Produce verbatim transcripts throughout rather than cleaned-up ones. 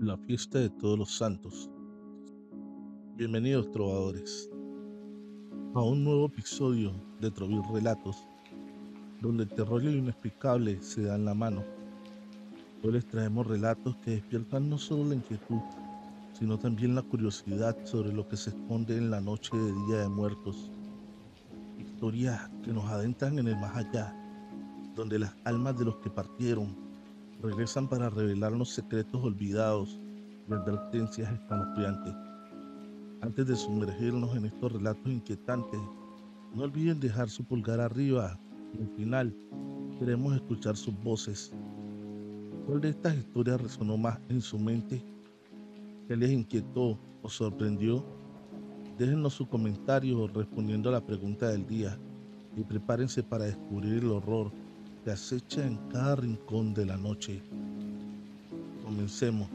La fiesta de Todos los Santos. Bienvenidos, trovadores, a un nuevo episodio de Trovir Relatos, donde el terror y lo inexplicable se dan la mano. Hoy les traemos relatos que despiertan no solo la inquietud, sino también la curiosidad sobre lo que se esconde en la noche de Día de Muertos. Historias que nos adentran en el más allá, donde las almas de los que partieron regresan para revelarnos secretos olvidados y advertencias escalofriantes. Antes de sumergirnos en estos relatos inquietantes, no olviden dejar su pulgar arriba y al final queremos escuchar sus voces. ¿Cuál de estas historias resonó más en su mente? ¿Qué les inquietó o sorprendió? Déjenos su comentario respondiendo a la pregunta del día y prepárense para descubrir el horror que acecha en cada rincón de la noche. Comencemos.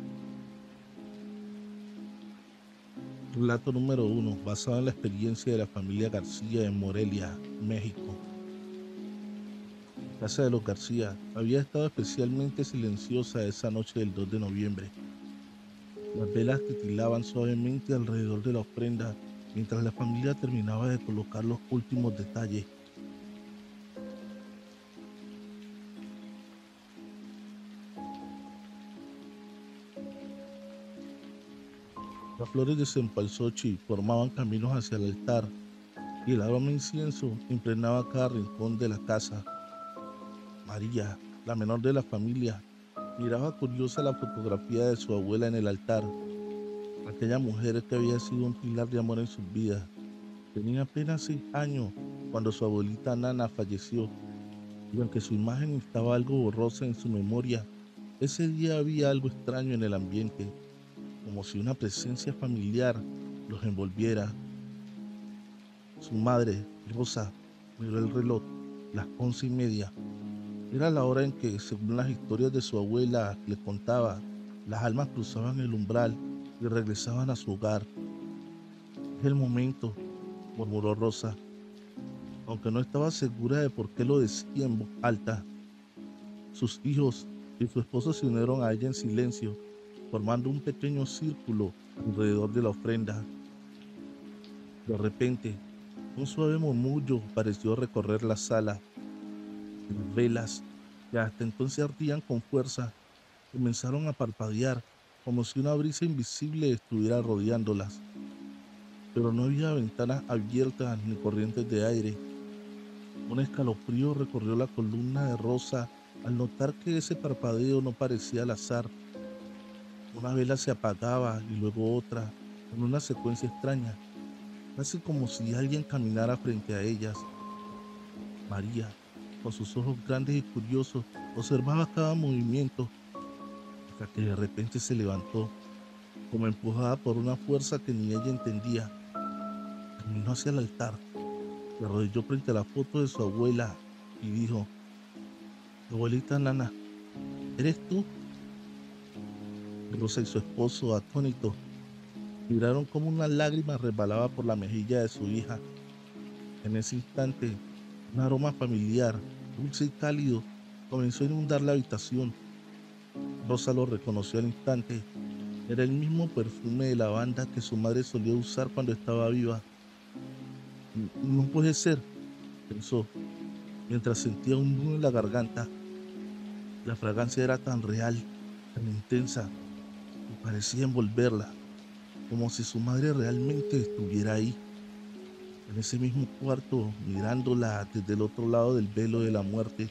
Relato número uno, basado en la experiencia de la familia García en Morelia, México. La casa de los García había estado especialmente silenciosa esa noche del dos de noviembre. Las velas titilaban suavemente alrededor de la ofrenda mientras la familia terminaba de colocar los últimos detalles. Las flores de cempasúchil formaban caminos hacia el altar y el aroma a incienso impregnaba cada rincón de la casa. María, la menor de la familia, miraba curiosa la fotografía de su abuela en el altar, aquella mujer que había sido un pilar de amor en sus vidas. Tenía apenas seis años cuando su abuelita Nana falleció, y aunque su imagen estaba algo borrosa en su memoria, ese día había algo extraño en el ambiente, como si una presencia familiar los envolviera. Su madre, Rosa, miró el reloj, las once y media. Era la hora en que, según las historias de su abuela le contaba, las almas cruzaban el umbral y regresaban a su hogar. Es el momento, murmuró Rosa, aunque no estaba segura de por qué lo decía en voz alta. Sus hijos y su esposo se unieron a ella en silencio, formando un pequeño círculo alrededor de la ofrenda. De repente, un suave murmullo pareció recorrer la sala. Las velas, que hasta entonces ardían con fuerza, comenzaron a parpadear como si una brisa invisible estuviera rodeándolas. Pero no había ventanas abiertas ni corrientes de aire. Un escalofrío recorrió la columna de Rosa al notar que ese parpadeo no parecía al azar. Una vela se apagaba y luego otra, en una secuencia extraña, casi como si alguien caminara frente a ellas. María, con sus ojos grandes y curiosos, observaba cada movimiento hasta que de repente se levantó, como empujada por una fuerza que ni ella entendía. Caminó hacia el altar, se arrodilló frente a la foto de su abuela y dijo: Abuelita Nana, ¿eres tú? Rosa y su esposo, atónitos, miraron como una lágrima resbalaba por la mejilla de su hija. En ese instante, un aroma familiar, dulce y cálido, comenzó a inundar la habitación. Rosa lo reconoció al instante. Era el mismo perfume de lavanda que su madre solía usar cuando estaba viva. "N- No puede ser", pensó, mientras sentía un nudo en la garganta. La fragancia era tan real, tan intensa, que parecía envolverla, como si su madre realmente estuviera ahí, en ese mismo cuarto, mirándola desde el otro lado del velo de la muerte.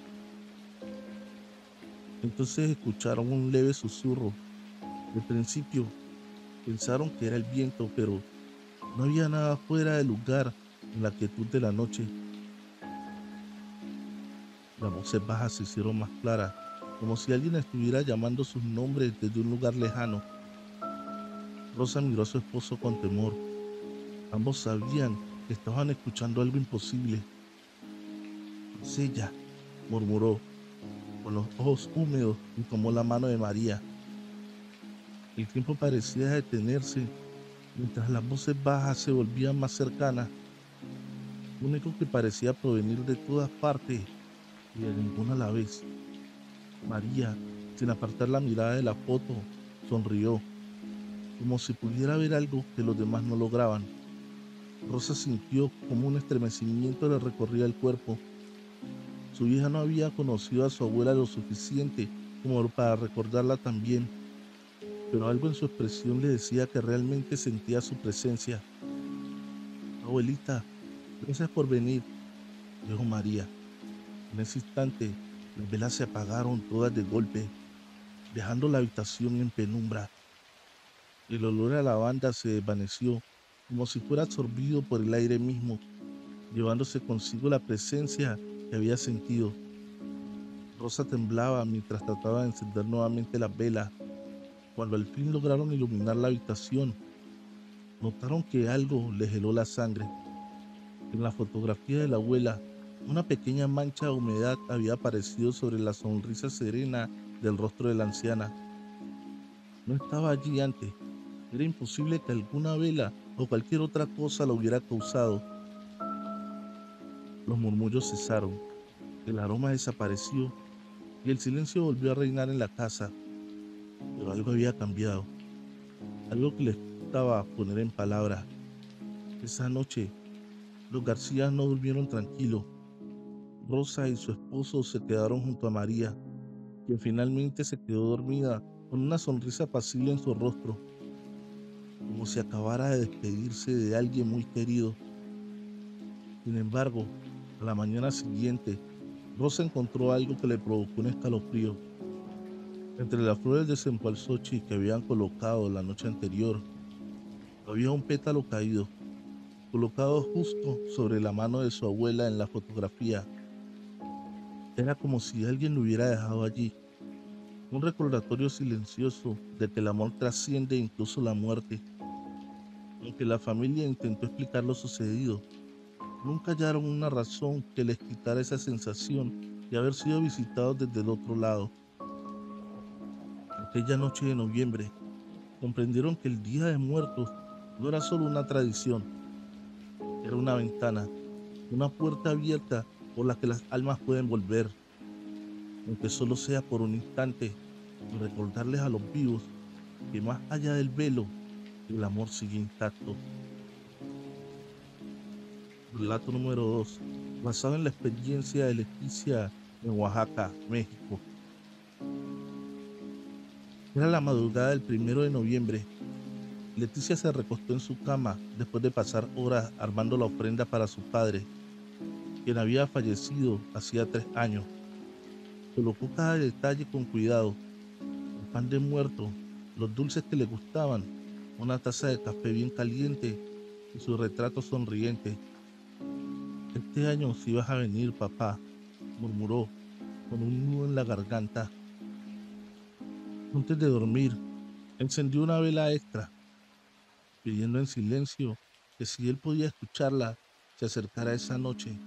Entonces escucharon un leve susurro. Al principio pensaron que era el viento, pero no había nada fuera de lugar en la quietud de la noche. Las voces bajas se hicieron más claras, como si alguien estuviera llamando sus nombres desde un lugar lejano. Rosa miró a su esposo con temor. Ambos sabían que estaban escuchando algo imposible. Es ella, murmuró, con los ojos húmedos, y tomó la mano de María. El tiempo parecía detenerse mientras las voces bajas se volvían más cercanas. Un eco que parecía provenir de todas partes y de ninguna a la vez. María, sin apartar la mirada de la foto, Sonrió, como si pudiera ver algo que los demás no lograban. Rosa sintió como un estremecimiento le recorría el cuerpo. Su hija no había conocido a su abuela lo suficiente como para recordarla tan bien, pero algo en su expresión le decía que realmente sentía su presencia. Abuelita, gracias por venir, dijo María. En ese instante, las velas se apagaron todas de golpe, dejando la habitación en penumbra. El olor a lavanda se desvaneció, como si fuera absorbido por el aire mismo, llevándose consigo la presencia que había sentido. Rosa temblaba mientras trataba de encender nuevamente las velas. Cuando al fin lograron iluminar la habitación, notaron que algo les heló la sangre. En la fotografía de la abuela, una pequeña mancha de humedad había aparecido sobre la sonrisa serena del rostro de la anciana. No estaba allí antes. Era imposible que alguna vela o cualquier otra cosa lo hubiera causado. Los murmullos cesaron, el aroma desapareció y el silencio volvió a reinar en la casa. Pero algo había cambiado, algo que les costaba poner en palabras. Esa noche, los García no durmieron tranquilos. Rosa y su esposo se quedaron junto a María, quien finalmente se quedó dormida con una sonrisa apacible en su rostro, como si acabara de despedirse de alguien muy querido. Sin embargo, a la mañana siguiente, Rosa encontró algo que le provocó un escalofrío. Entre las flores de cempasúchil que habían colocado la noche anterior, había un pétalo caído, colocado justo sobre la mano de su abuela en la fotografía. Era como si alguien lo hubiera dejado allí, un recordatorio silencioso de que el amor trasciende incluso la muerte. Aunque la familia intentó explicar lo sucedido, nunca hallaron una razón que les quitara esa sensación de haber sido visitados desde el otro lado. Aquella noche de noviembre, comprendieron que el Día de Muertos no era solo una tradición, era una ventana, una puerta abierta por la que las almas pueden volver, aunque solo sea por un instante, y recordarles a los vivos que más allá del velo, el amor sigue intacto. Relato número dos, basado en la experiencia de Leticia en Oaxaca, México. Era la madrugada del primero de noviembre. Leticia se recostó en su cama después de pasar horas armando la ofrenda para su padre, quien había fallecido hacía tres años. Colocó cada detalle con cuidado: el pan de muerto, los dulces que le gustaban, una taza de café bien caliente y su retrato sonriente. Este año sí vas a venir, papá, murmuró con un nudo en la garganta. Antes de dormir, encendió una vela extra, pidiendo en silencio que si él podía escucharla, se acercara esa noche.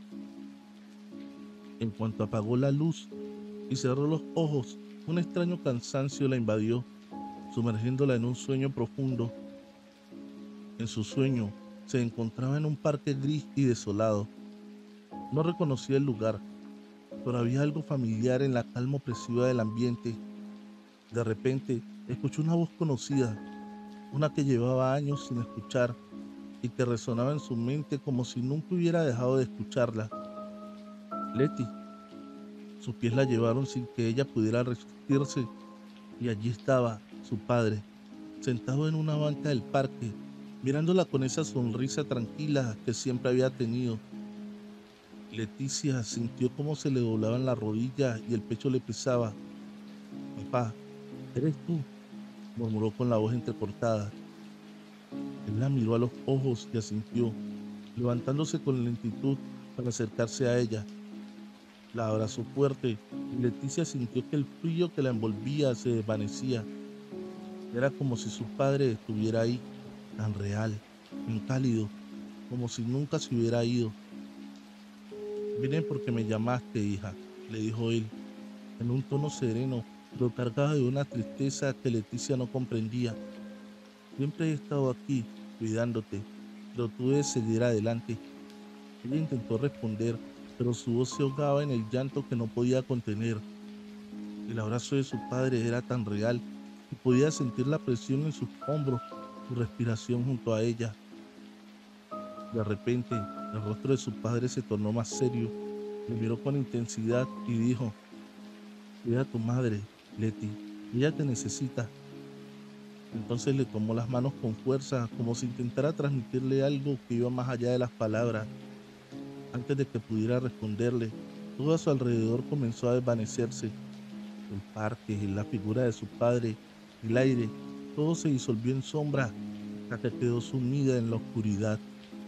En cuanto apagó la luz y cerró los ojos, un extraño cansancio la invadió, sumergiéndola en un sueño profundo. En su sueño, se encontraba en un parque gris y desolado. No reconocía el lugar, pero había algo familiar en la calma opresiva del ambiente. De repente, escuchó una voz conocida, una que llevaba años sin escuchar y que resonaba en su mente como si nunca hubiera dejado de escucharla. Leti. Sus pies la llevaron sin que ella pudiera resistirse, y allí estaba su padre, sentado en una banca del parque, mirándola con esa sonrisa tranquila que siempre había tenido. Leticia sintió cómo se le doblaban las rodillas y el pecho le pesaba. Papá, ¿eres tú?, murmuró con la voz entrecortada. Él la miró a los ojos y asintió, levantándose con lentitud para acercarse a ella. La abrazó fuerte y Leticia sintió que el frío que la envolvía se desvanecía. Era como si su padre estuviera ahí, tan real, tan cálido, como si nunca se hubiera ido. Vine porque me llamaste, hija, le dijo él, en un tono sereno, pero cargado de una tristeza que Leticia no comprendía. Siempre he estado aquí, cuidándote, pero tú debes seguir adelante. Ella intentó responder, pero su voz se ahogaba en el llanto que no podía contener. El abrazo de su padre era tan real que Podía sentir la presión en sus hombros, su respiración junto a ella. De repente, el rostro de su padre se tornó más serio, le miró con intensidad y dijo: cuida a tu madre, Leti, ella te necesita. Entonces le tomó las manos con fuerza, como si intentara transmitirle algo que iba más allá de las palabras. Antes de que pudiera responderle, todo a su alrededor comenzó a desvanecerse. El parque, la figura de su padre, el aire, todo se disolvió en sombra hasta que quedó sumida en la oscuridad.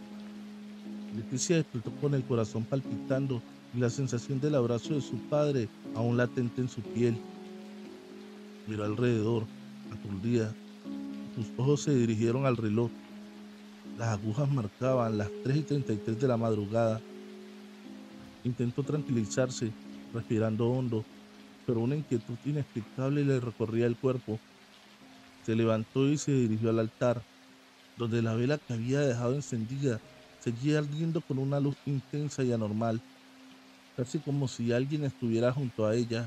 Leticia despertó con el corazón palpitando y la sensación del abrazo de su padre aún latente en su piel. Miró alrededor, aturdida. Sus ojos se dirigieron al reloj. Las agujas marcaban las tres y treinta y tres de la madrugada. Intentó tranquilizarse, respirando hondo, pero una inquietud inexplicable le recorría el cuerpo. Se levantó y se dirigió al altar, donde la vela que había dejado encendida seguía ardiendo con una luz intensa y anormal, casi como si alguien estuviera junto a ella.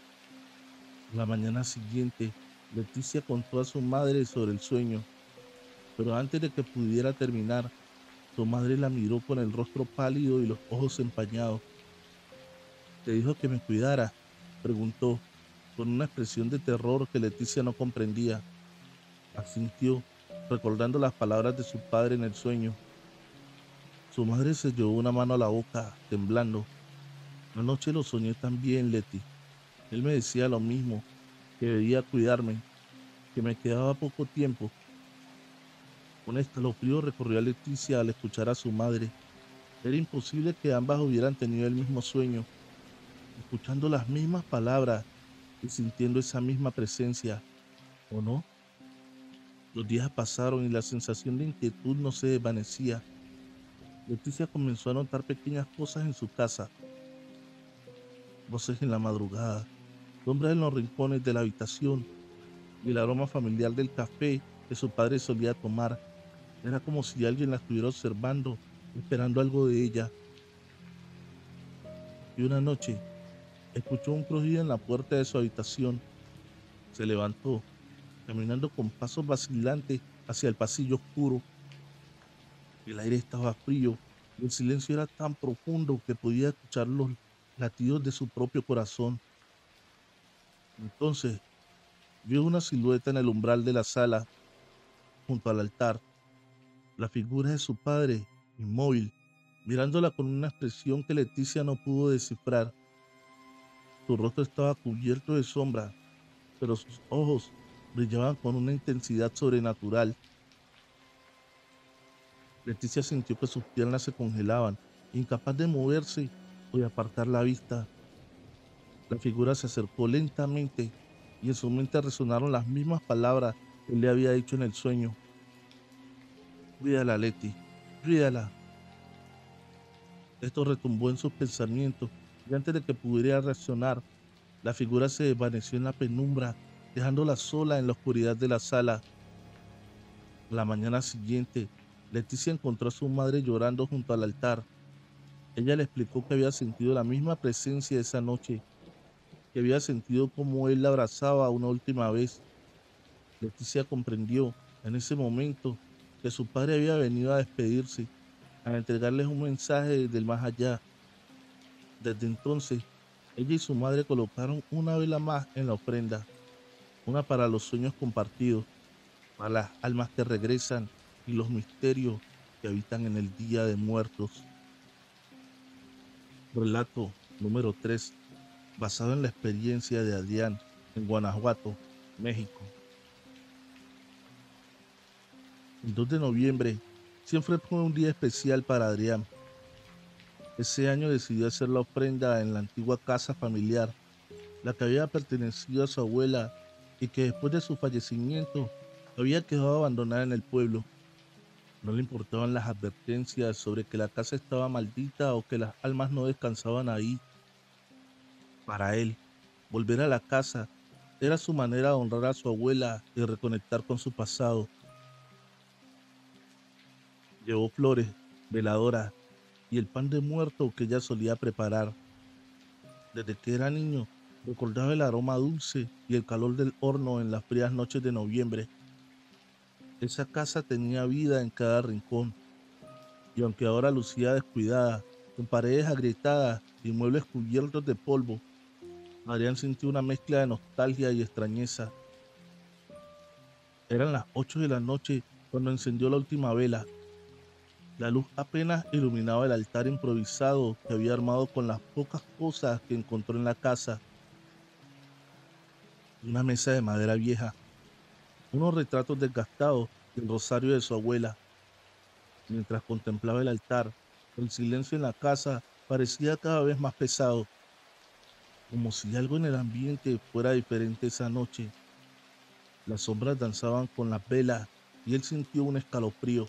La mañana siguiente, Leticia contó a su madre sobre el sueño, pero antes de que pudiera terminar, su madre la miró con el rostro pálido y los ojos empañados. ¿Te dijo que me cuidara?, preguntó, con una expresión de terror que Leticia no comprendía. Asintió, recordando las palabras de su padre en el sueño. Su madre se llevó una mano a la boca, temblando. Anoche lo soñé también, Leti. Él me decía lo mismo, que debía cuidarme, que me quedaba poco tiempo. Un escalofrío recorrió a Leticia al escuchar a su madre. Era imposible que ambas hubieran tenido el mismo sueño, escuchando las mismas palabras y sintiendo esa misma presencia, ¿o no? Los días pasaron y la sensación de inquietud no se desvanecía. Leticia comenzó a notar pequeñas cosas en su casa: voces en la madrugada, sombras en los rincones de la habitación y el aroma familiar del café que su padre solía tomar. Era como si alguien la estuviera observando, esperando algo de ella. Y una noche escuchó un crujido en la puerta de su habitación. Se levantó, caminando con pasos vacilantes hacia el pasillo oscuro. El aire estaba frío y el silencio era tan profundo que podía escuchar los latidos de su propio corazón. Entonces vio una silueta en el umbral de la sala, junto al altar, la figura de su padre, inmóvil, mirándola con una expresión que Leticia no pudo descifrar. Su rostro estaba cubierto de sombra, pero sus ojos brillaban con una intensidad sobrenatural. Leticia sintió que sus piernas se congelaban, incapaz de moverse o de apartar la vista. La figura se acercó lentamente y en su mente resonaron las mismas palabras que él le había dicho en el sueño. Cuídala, Leti, cuídala. Esto retumbó en sus pensamientos y antes de que pudiera reaccionar, la figura se desvaneció en la penumbra, dejándola sola en la oscuridad de la sala. A la mañana siguiente, Leticia encontró a su madre llorando junto al altar. Ella le explicó que había sentido la misma presencia esa noche, que había sentido como él la abrazaba una última vez. Leticia comprendió en ese momento que su padre había venido a despedirse, a entregarles un mensaje del más allá. Desde entonces, ella y su madre colocaron una vela más en la ofrenda, una para los sueños compartidos, para las almas que regresan y los misterios que habitan en el Día de Muertos. Relato número tres, basado en la experiencia de Adrián en Guanajuato, México. El dos de noviembre siempre fue un día especial para Adrián. Ese año decidió hacer la ofrenda en la antigua casa familiar, la que había pertenecido a su abuela y que después de su fallecimiento había quedado abandonada en el pueblo. No le importaban las advertencias sobre que la casa estaba maldita o que las almas no descansaban ahí. Para él, volver a la casa era su manera de honrar a su abuela y reconectar con su pasado. Llevó flores, veladoras y el pan de muerto que ella solía preparar. Desde que era niño, Recordaba el aroma dulce y el calor del horno en las frías noches de noviembre. Esa casa tenía vida en cada rincón, y aunque ahora lucía descuidada, con paredes agrietadas y muebles cubiertos de polvo, Adrián sintió una mezcla de nostalgia y extrañeza. Eran las ocho de la noche cuando encendió la última vela. La luz apenas iluminaba el altar improvisado que había armado con las pocas cosas que encontró en la casa: una mesa de madera vieja, unos retratos desgastados y el rosario de su abuela. Mientras contemplaba el altar, el silencio en la casa parecía cada vez más pesado, como si algo en el ambiente fuera diferente esa noche. Las sombras danzaban con las velas y él sintió un escalofrío.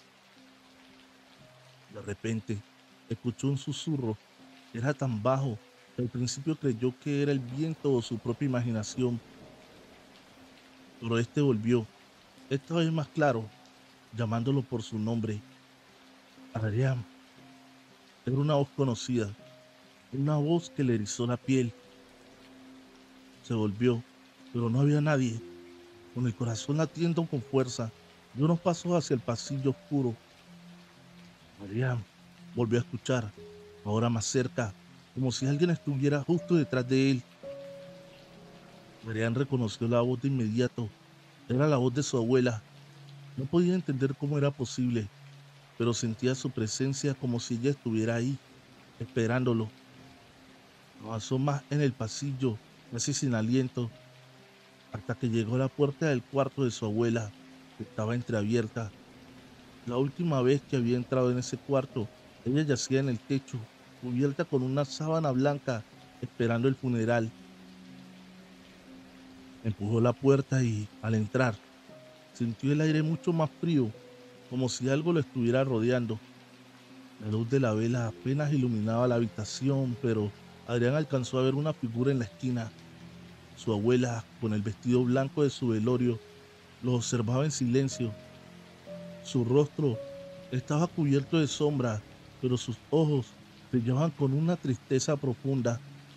De repente, escuchó un susurro. Era tan bajo que al principio creyó que era el viento o su propia imaginación, pero este volvió, esta vez más claro, llamándolo por su nombre: Adrián. Era una voz conocida, una voz que le erizó la piel. Se volvió, pero no había nadie. Con el corazón latiendo con fuerza, dio unos pasos hacia el pasillo oscuro. Adrián volvió a escuchar, ahora más cerca, como si alguien estuviera justo detrás de él. Adrián reconoció la voz de inmediato. Era la voz de su abuela. No podía entender cómo era posible, pero sentía su presencia como si ella estuviera ahí, esperándolo. Avanzó más en el pasillo, casi sin aliento, hasta que llegó a la puerta del cuarto de su abuela, que estaba entreabierta. La última vez que había entrado en ese cuarto, ella yacía en el techo, cubierta con una sábana blanca, esperando el funeral. Empujó la puerta y, al entrar, sintió el aire mucho más frío, como si algo lo estuviera rodeando. La luz de la vela apenas iluminaba la habitación, pero Adrián alcanzó a ver una figura en la esquina. Su abuela, con el vestido blanco de su velorio, lo observaba en silencio. Su rostro estaba cubierto de sombra, pero sus ojos brillaban con una tristeza profunda.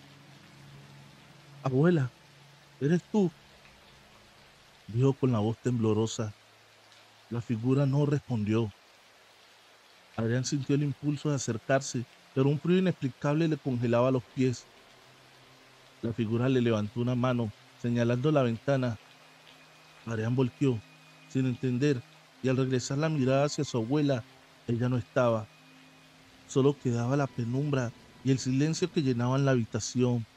Abuela, ¿eres tú?, dijo con la voz temblorosa. La figura no respondió. Adrián sintió el impulso de acercarse, pero un frío inexplicable le congelaba los pies. La figura le levantó una mano, señalando la ventana. Adrián volteó, sin entender, y al regresar la mirada hacia su abuela, ella no estaba. Solo quedaba la penumbra y el silencio que llenaban la habitación.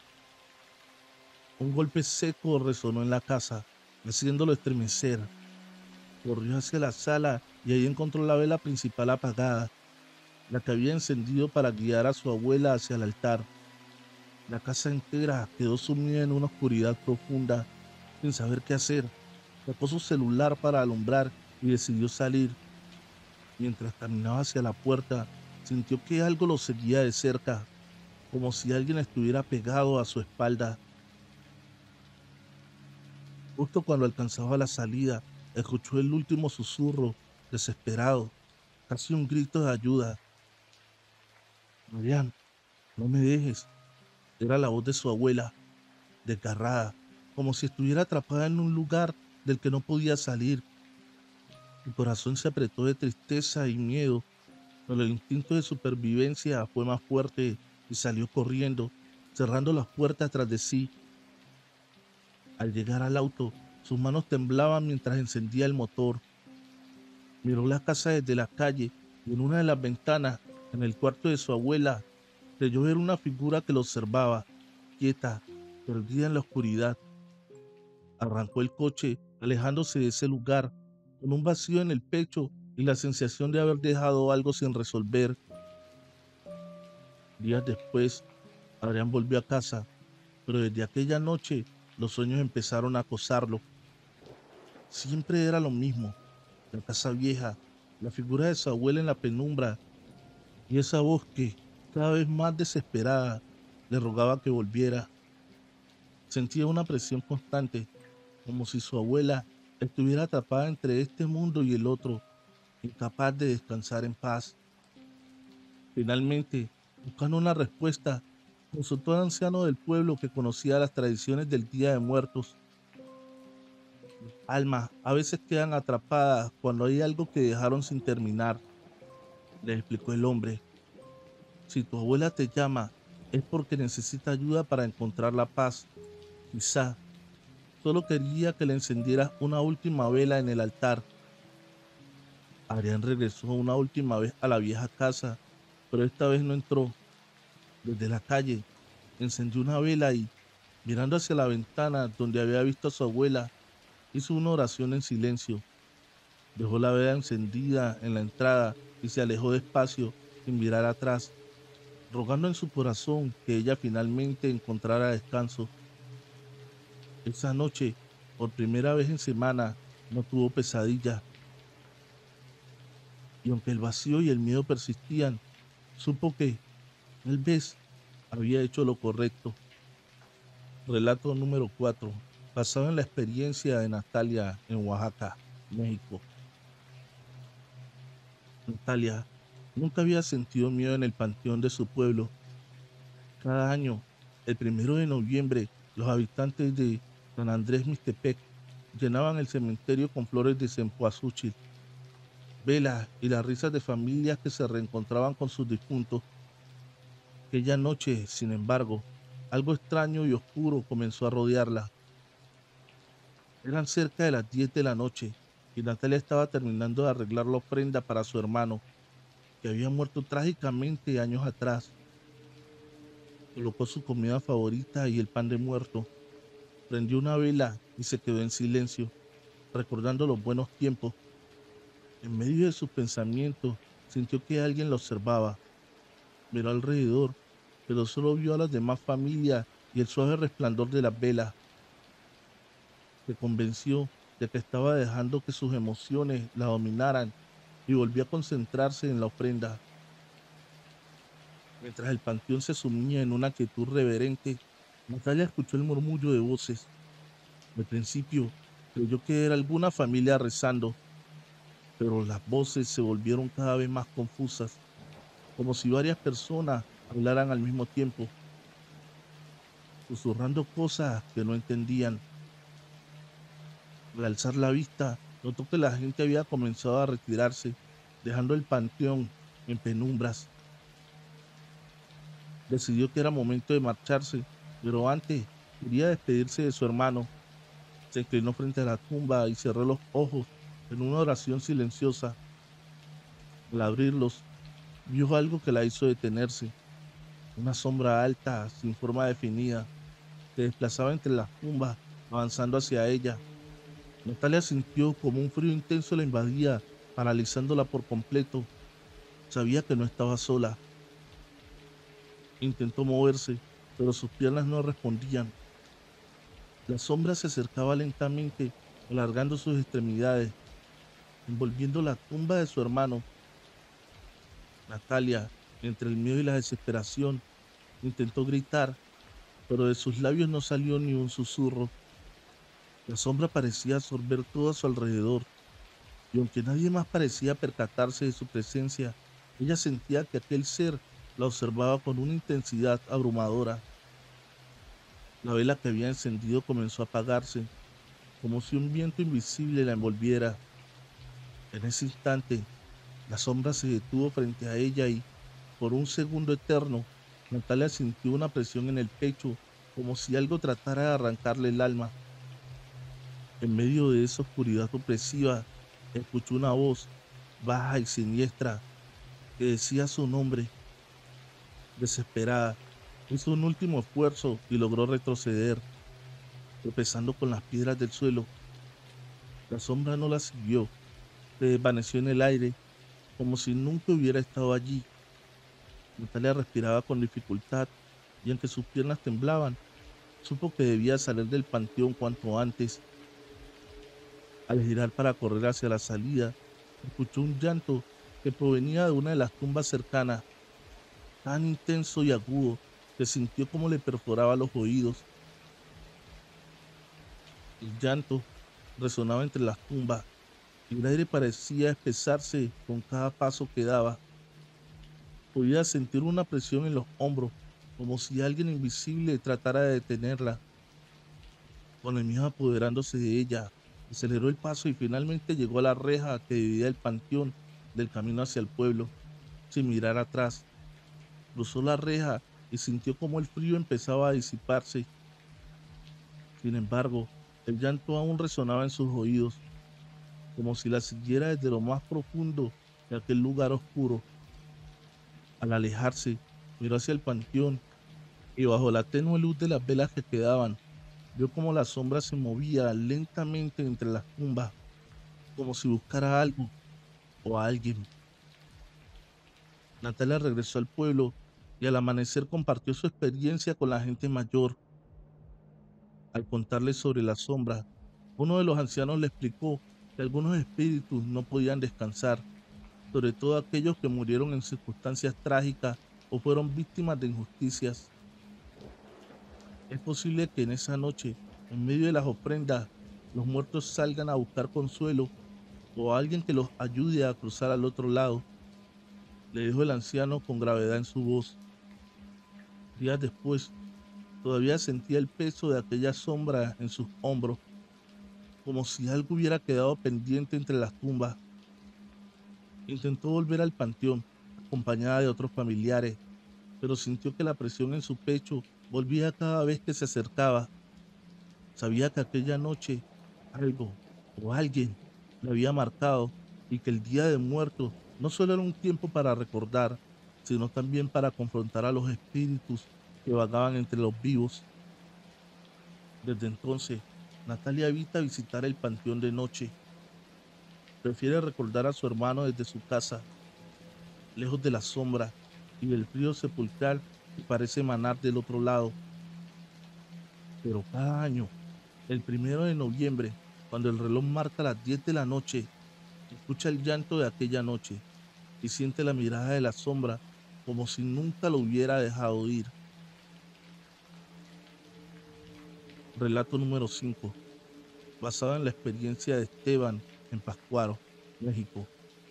Un golpe seco resonó en la casa, haciéndolo estremecer. Corrió hacia la sala y ahí encontró la vela principal apagada, la que había encendido para guiar a su abuela hacia el altar. La casa entera quedó sumida en una oscuridad profunda, sin saber qué hacer. Sacó su celular para alumbrar y decidió salir. Mientras caminaba hacia la puerta, sintió que algo lo seguía de cerca, como si alguien estuviera pegado a su espalda. Justo cuando alcanzaba la salida, escuchó el último susurro, desesperado, casi un grito de ayuda. Marian, no me dejes. Era la voz de su abuela, desgarrada, como si estuviera atrapada en un lugar del que no podía salir. Su corazón se apretó de tristeza y miedo, pero el instinto de supervivencia fue más fuerte y salió corriendo, cerrando las puertas tras de sí. Al llegar al auto, sus manos temblaban mientras encendía el motor. Miró la casa desde la calle y en una de las ventanas, en el cuarto de su abuela, creyó ver una figura que lo observaba, quieta, perdida en la oscuridad. Arrancó el coche, alejándose de ese lugar, con un vacío en el pecho y la sensación de haber dejado algo sin resolver. Días después, Adrián volvió a casa, pero desde aquella noche los sueños empezaron a acosarlo. Siempre era lo mismo: la casa vieja, la figura de su abuela en la penumbra y esa voz que, cada vez más desesperada, le rogaba que volviera. Sentía una presión constante, como si su abuela estuviera atrapada entre este mundo y el otro, incapaz de descansar en paz. Finalmente, buscando una respuesta, consultó al anciano del pueblo que conocía las tradiciones del Día de Muertos. Almas a veces quedan atrapadas cuando hay algo que dejaron sin terminar, le explicó el hombre. Si tu abuela te llama, es porque necesita ayuda para encontrar la paz. Quizá solo quería que le encendieras una última vela en el altar. Adrián regresó una última vez a la vieja casa, pero esta vez no entró. Desde la calle, encendió una vela y, mirando hacia la ventana donde había visto a su abuela, hizo una oración en silencio. Dejó la vela encendida en la entrada y se alejó despacio sin mirar atrás, rogando en su corazón que ella finalmente encontrara descanso. Esa noche, por primera vez en semana, no tuvo pesadilla, y aunque el vacío y el miedo persistían, supo que, tal vez, había hecho lo correcto. Relato número cuatro, basado en la experiencia de Natalia en Oaxaca, México. Natalia nunca había sentido miedo en el panteón de su pueblo. Cada año, el primero de noviembre, los habitantes de San Andrés Mixtepec llenaban el cementerio con flores de cempasúchil, velas y las risas de familias que se reencontraban con sus difuntos. Aquella noche, sin embargo, algo extraño y oscuro comenzó a rodearla. Eran cerca de las diez de la noche y Natalia estaba terminando de arreglar la ofrenda para su hermano, que había muerto trágicamente años atrás. Colocó su comida favorita y el pan de muerto, prendió una vela y se quedó en silencio, recordando los buenos tiempos. En medio de sus pensamientos, sintió que alguien la observaba. Miró alrededor, pero solo vio a las demás familias y el suave resplandor de las velas. Se convenció de que estaba dejando que sus emociones la dominaran y volvió a concentrarse en la ofrenda. Mientras el panteón se sumía en una quietud reverente, Natalia escuchó el murmullo de voces. Al principio creyó que era alguna familia rezando, pero las voces se volvieron cada vez más confusas, como si varias personas hablaran al mismo tiempo, susurrando cosas que no entendían. Al alzar la vista, notó que la gente había comenzado a retirarse, dejando el panteón en penumbras. Decidió que era momento de marcharse, pero antes quería despedirse de su hermano. Se inclinó frente a la tumba y cerró los ojos en una oración silenciosa. Al abrirlos, vio algo que la hizo detenerse, una sombra alta, sin forma definida, se desplazaba entre las tumbas, avanzando hacia ella. Natalia sintió como un frío intenso la invadía, paralizándola por completo. Sabía que no estaba sola. Intentó moverse, pero sus piernas no respondían. La sombra se acercaba lentamente, alargando sus extremidades, envolviendo la tumba de su hermano. Natalia, entre el miedo y la desesperación, intentó gritar, pero de sus labios no salió ni un susurro. La sombra parecía absorber todo a su alrededor, y aunque nadie más parecía percatarse de su presencia, ella sentía que aquel ser la observaba con una intensidad abrumadora. La vela que había encendido comenzó a apagarse, como si un viento invisible la envolviera. En ese instante, la sombra se detuvo frente a ella y, por un segundo eterno, Natalia sintió una presión en el pecho, como si algo tratara de arrancarle el alma. En medio de esa oscuridad opresiva, escuchó una voz baja y siniestra que decía su nombre. Desesperada, hizo un último esfuerzo y logró retroceder, tropezando con las piedras del suelo. La sombra no la siguió, se desvaneció en el aire, como si nunca hubiera estado allí. Natalia respiraba con dificultad y aunque sus piernas temblaban, supo que debía salir del panteón cuanto antes. Al girar para correr hacia la salida, escuchó un llanto que provenía de una de las tumbas cercanas, tan intenso y agudo que sintió como le perforaba los oídos. El llanto resonaba entre las tumbas y el aire parecía espesarse con cada paso que daba. Podía sentir una presión en los hombros, como si alguien invisible tratara de detenerla. Con el miedo apoderándose de ella, aceleró el paso y finalmente llegó a la reja que dividía el panteón del camino hacia el pueblo, sin mirar atrás. Cruzó la reja y sintió como el frío empezaba a disiparse. Sin embargo, el llanto aún resonaba en sus oídos, como si la siguiera desde lo más profundo de aquel lugar oscuro. Al alejarse, miró hacia el panteón y bajo la tenue luz de las velas que quedaban, vio como la sombra se movía lentamente entre las tumbas, como si buscara algo o a alguien. Natalia regresó al pueblo y al amanecer compartió su experiencia con la gente mayor. Al contarle sobre la sombra, uno de los ancianos le explicó que algunos espíritus no podían descansar, sobre todo aquellos que murieron en circunstancias trágicas o fueron víctimas de injusticias. Es posible que en esa noche, en medio de las ofrendas, los muertos salgan a buscar consuelo o alguien que los ayude a cruzar al otro lado, le dijo el anciano con gravedad en su voz. Días después, todavía sentía el peso de aquella sombra en sus hombros, como si algo hubiera quedado pendiente entre las tumbas. Intentó volver al panteón, acompañada de otros familiares, pero sintió que la presión en su pecho volvía cada vez que se acercaba. Sabía que aquella noche algo o alguien le había marcado y que el Día de Muertos no solo era un tiempo para recordar, sino también para confrontar a los espíritus que vagaban entre los vivos. Desde entonces, Natalia evita visitar el panteón de noche. Prefiere recordar a su hermano desde su casa, lejos de la sombra y del frío sepulcral que parece emanar del otro lado. Pero cada año, el primero de noviembre, cuando el reloj marca las diez de la noche, escucha el llanto de aquella noche y siente la mirada de la sombra como si nunca lo hubiera dejado ir. Relato número cinco, basado en la experiencia de Esteban en Pátzcuaro, México.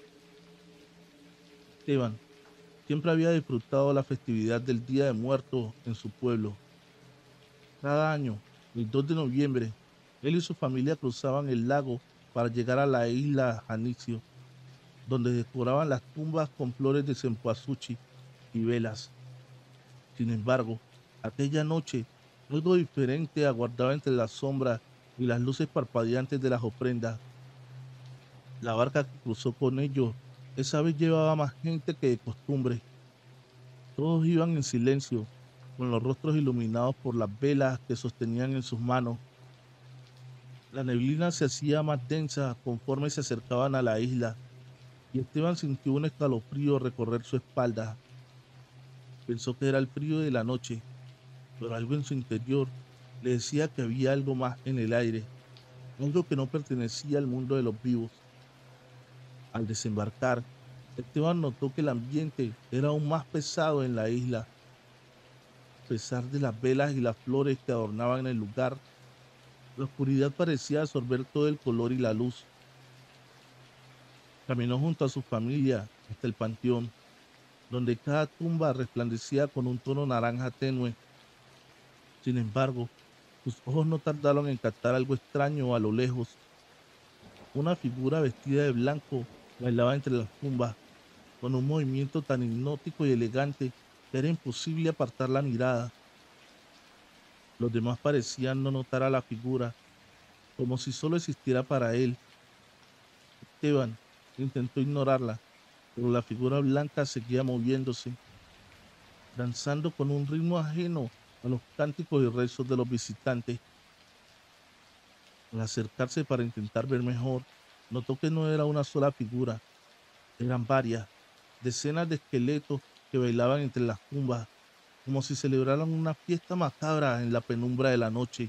Esteban siempre había disfrutado la festividad del Día de Muertos en su pueblo. Cada año, el dos de noviembre, él y su familia cruzaban el lago para llegar a la isla Janicio, donde decoraban las tumbas con flores de cempasúchil y velas. Sin embargo, aquella noche, algo diferente aguardaba entre las sombras y las luces parpadeantes de las ofrendas. La barca que cruzó con ellos esa vez llevaba más gente que de costumbre. Todos iban en silencio, con los rostros iluminados por las velas que sostenían en sus manos. La neblina se hacía más densa conforme se acercaban a la isla, y Esteban sintió un escalofrío recorrer su espalda. Pensó que era el frío de la noche, pero algo en su interior le decía que había algo más en el aire, algo que no pertenecía al mundo de los vivos. Al desembarcar, Esteban notó que el ambiente era aún más pesado en la isla. A pesar de las velas y las flores que adornaban el lugar, la oscuridad parecía absorber todo el color y la luz. Caminó junto a su familia hasta el panteón, donde cada tumba resplandecía con un tono naranja tenue. Sin embargo, sus ojos no tardaron en captar algo extraño a lo lejos. Una figura vestida de blanco bailaba entre las tumbas, con un movimiento tan hipnótico y elegante que era imposible apartar la mirada. Los demás parecían no notar a la figura, como si solo existiera para él. Esteban intentó ignorarla, pero la figura blanca seguía moviéndose, danzando con un ritmo ajeno a los cánticos y rezos de los visitantes. Al acercarse para intentar ver mejor, notó que no era una sola figura, eran varias, decenas de esqueletos que bailaban entre las tumbas, como si celebraran una fiesta macabra en la penumbra de la noche.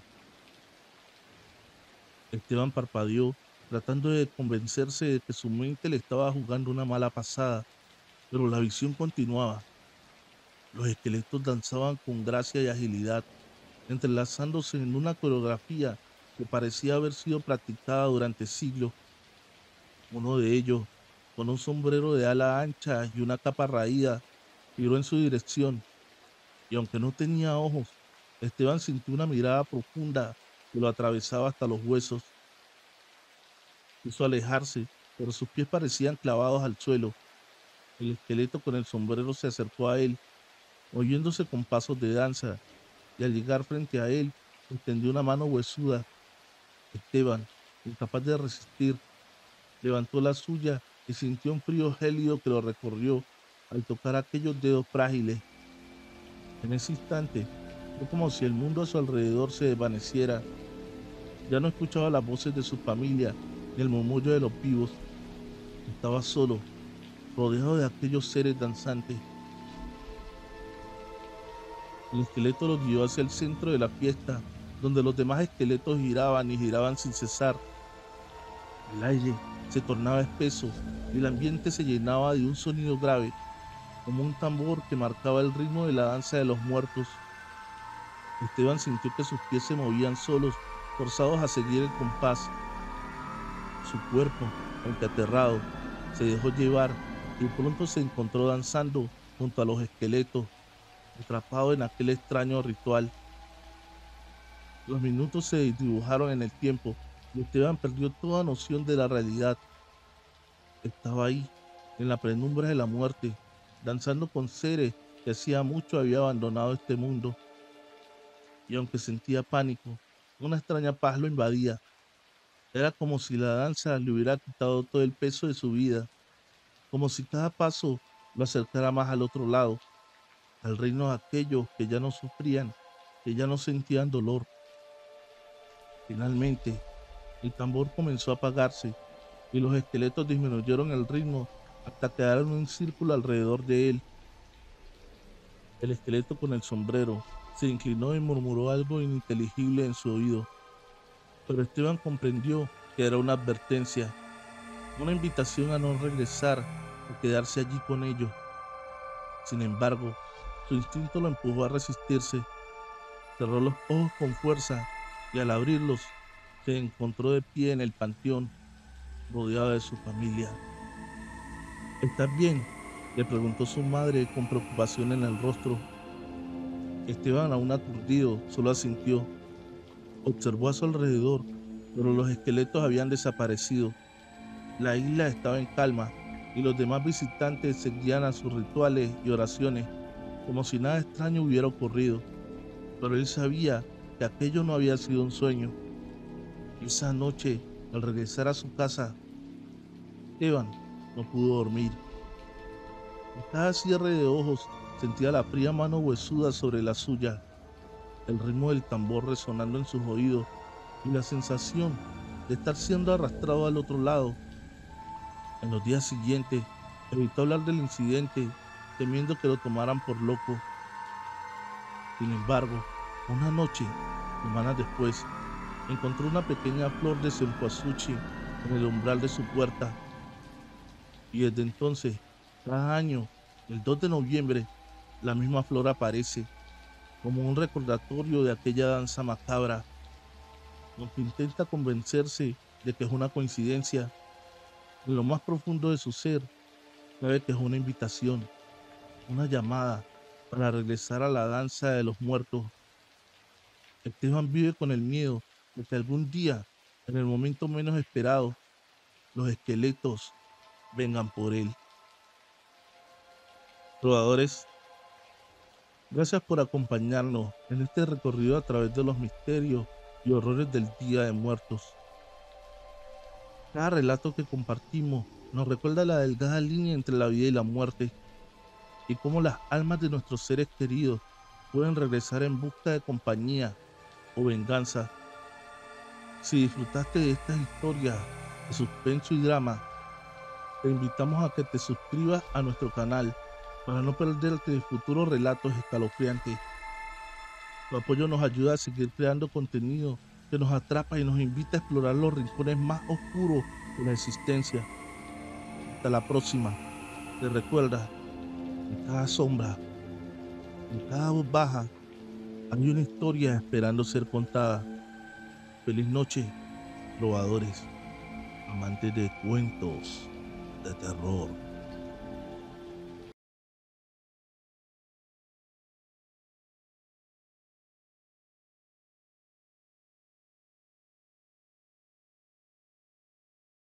Esteban parpadeó, tratando de convencerse de que su mente le estaba jugando una mala pasada, pero la visión continuaba. Los esqueletos danzaban con gracia y agilidad, entrelazándose en una coreografía que parecía haber sido practicada durante siglos. Uno de ellos, con un sombrero de ala ancha y una capa raída, giró en su dirección y aunque no tenía ojos, Esteban sintió una mirada profunda que lo atravesaba hasta los huesos. Quiso alejarse, pero sus pies parecían clavados al suelo. El esqueleto con el sombrero se acercó a él, moviéndose con pasos de danza, y al llegar frente a él, extendió una mano huesuda. Esteban, incapaz de resistir, levantó la suya y sintió un frío gélido que lo recorrió al tocar aquellos dedos frágiles. En ese instante, fue como si el mundo a su alrededor se desvaneciera. Ya no escuchaba las voces de su familia ni el murmullo de los vivos. Estaba solo, rodeado de aquellos seres danzantes. El esqueleto lo guió hacia el centro de la fiesta, donde los demás esqueletos giraban y giraban sin cesar. El aire se tornaba espeso y el ambiente se llenaba de un sonido grave, como un tambor que marcaba el ritmo de la danza de los muertos. Esteban sintió que sus pies se movían solos, forzados a seguir el compás. Su cuerpo, aunque aterrado, se dejó llevar y pronto se encontró danzando junto a los esqueletos, atrapado en aquel extraño ritual. Los minutos se dibujaron en el tiempo y Esteban perdió toda noción de la realidad. Estaba ahí, en la penumbra de la muerte, danzando con seres que hacía mucho había abandonado este mundo. Y aunque sentía pánico, una extraña paz lo invadía. Era como si la danza le hubiera quitado todo el peso de su vida, como si cada paso lo acercara más al otro lado, al reino de aquellos que ya no sufrían, que ya no sentían dolor. Finalmente, el tambor comenzó a apagarse y los esqueletos disminuyeron el ritmo hasta quedar en un círculo alrededor de él. El esqueleto con el sombrero se inclinó y murmuró algo ininteligible en su oído, pero Esteban comprendió que era una advertencia, una invitación a no regresar o quedarse allí con ellos. Sin embargo, su instinto lo empujó a resistirse. Cerró los ojos con fuerza y al abrirlos se encontró de pie en el panteón, rodeado de su familia. ¿Estás bien?, le preguntó su madre con preocupación en el rostro. Esteban, aún aturdido, solo asintió. Observó a su alrededor, pero los esqueletos habían desaparecido. La isla estaba en calma y los demás visitantes seguían a sus rituales y oraciones, como si nada extraño hubiera ocurrido. Pero él sabía que aquello no había sido un sueño. Esa noche, al regresar a su casa, Esteban no pudo dormir. En cada cierre de ojos sentía la fría mano huesuda sobre la suya, el ritmo del tambor resonando en sus oídos y la sensación de estar siendo arrastrado al otro lado. En los días siguientes, evitó hablar del incidente, temiendo que lo tomaran por loco. Sin embargo, una noche, semanas después, encontró una pequeña flor de cempasúchil en el umbral de su puerta, y desde entonces, cada año, el dos de noviembre, la misma flor aparece como un recordatorio de aquella danza macabra. Aunque intenta convencerse de que es una coincidencia, en lo más profundo de su ser, sabe que es una invitación, una llamada para regresar a la danza de los muertos. Esteban vive con el miedo de que algún día, en el momento menos esperado, los esqueletos vengan por él. Trovadores, gracias por acompañarnos en este recorrido a través de los misterios y horrores del Día de Muertos. Cada relato que compartimos nos recuerda la delgada línea entre la vida y la muerte y cómo las almas de nuestros seres queridos pueden regresar en busca de compañía o venganza. Si disfrutaste de estas historias de suspenso y drama, te invitamos a que te suscribas a nuestro canal para no perderte de futuros relatos escalofriantes. Tu apoyo nos ayuda a seguir creando contenido que nos atrapa y nos invita a explorar los rincones más oscuros de la existencia. Hasta la próxima. Te recuerda, en cada sombra, en cada voz baja, hay una historia esperando ser contada. Feliz noche, trovadores, amantes de cuentos de terror.